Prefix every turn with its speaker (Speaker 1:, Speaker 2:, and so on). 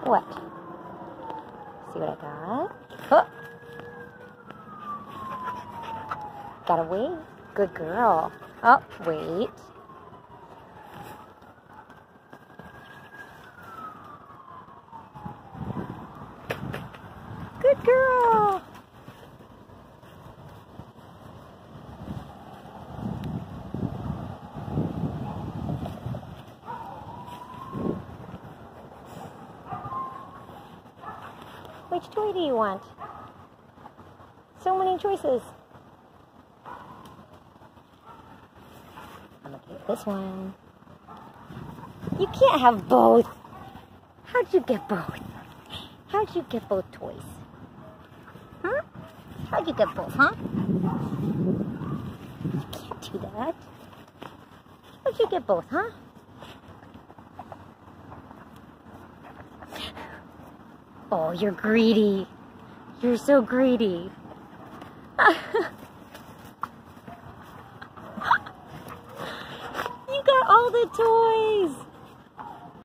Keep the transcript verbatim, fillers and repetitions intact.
Speaker 1: What? See what I got? Oh. Gotta wait. Good girl. Oh, wait. Good girl. Which toy do you want? So many choices. I'm gonna take this one. You can't have both. How'd you get both? How'd you get both toys? Huh? How'd you get both, huh? You can't do that. How'd you get both, huh? Oh, you're greedy. You're so greedy. You got all the toys.